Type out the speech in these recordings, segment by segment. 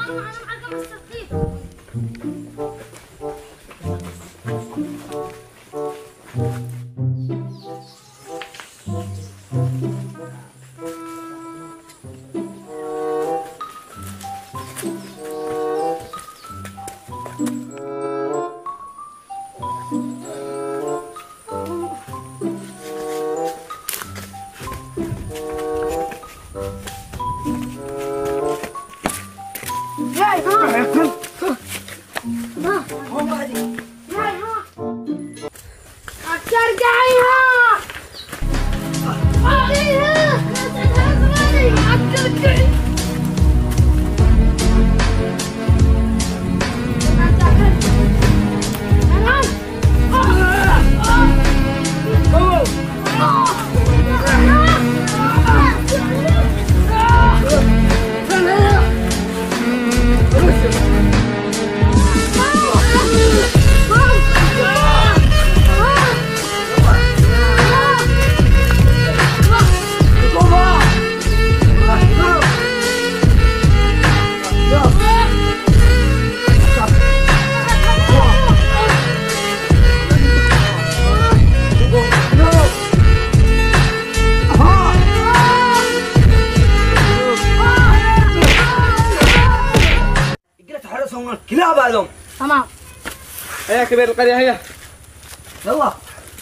كلاب هذول. تمام. هيا كبير القرية هيا. يلا.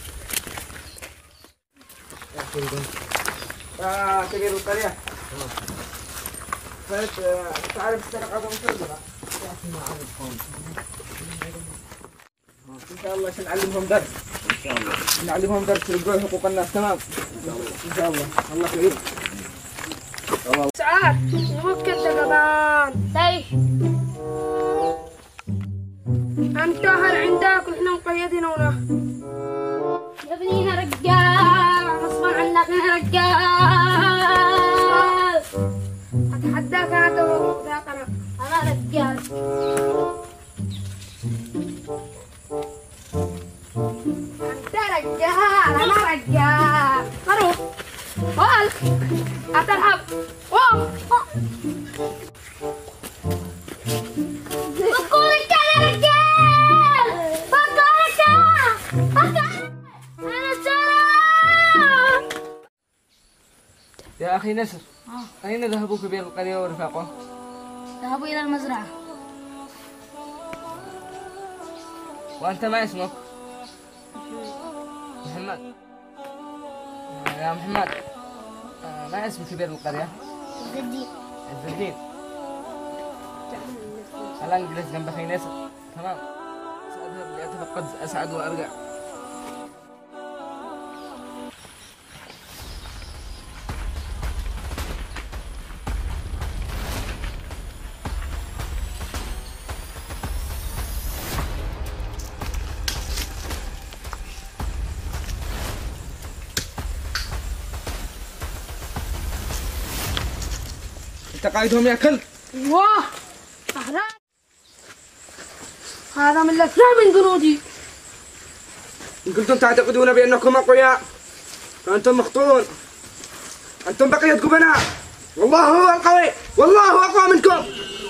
كبير القرية. تعرف السرقة ومسرقة. إن شاء الله سنعلمهم درس. إن شاء الله. نعلمهم درس يلقون حقوق الناس تمام. إن شاء الله. الله كريم. سعاد ممكن كمان. ليش؟ أنت هل عندك ونحن مقيدين هنا؟ يا ابني يا رجال غصبا عنك يا رجال. أتحداك أنا ذاك أنا رجال. أنت رجال أنا رجال. خروف قال أتلعب بقولك يا رجال بقولك أنا سلام. يا أخي نسر أين ذهبوا كبير القرية ورفاقه؟ ذهبوا إلى المزرعة. وأنت ما اسمك؟ محمد. يا محمد ما اسم كبير القرية؟ عز الدين. عز الدين. الآن جلس جنب أخي نسر. تمام. سأذهب لأتفقد أسعد وأرجع. أنت قائدهم يا كلب. واه أهلا. هذا من الأسلام من جنودي. إن كنتم تعتقدون بأنكم أقوياء فأنتم مخطئون. أنتم بقية جبناء والله هو القوي والله أقوى منكم.